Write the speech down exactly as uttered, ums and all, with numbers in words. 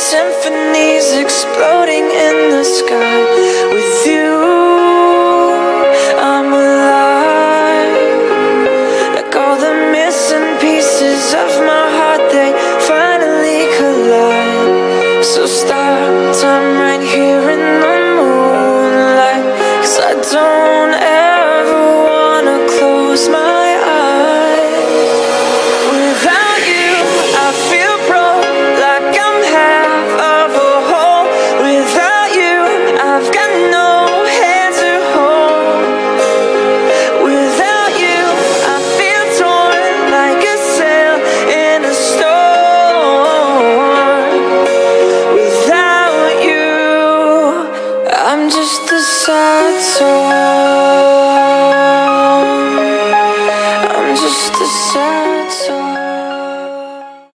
symphonies exploding in the sky. With you, I'm alive. Like all the missing pieces of my heart, they finally collide. So stop time right here in the moonlight, 'cause I don't ever wanna close my eyes. Without you, I feel broke, like I'm half of a whole. Without you, I've got no hand to hold. Without you, I feel torn like a sail in a storm. Without you, I'm just a sad soul.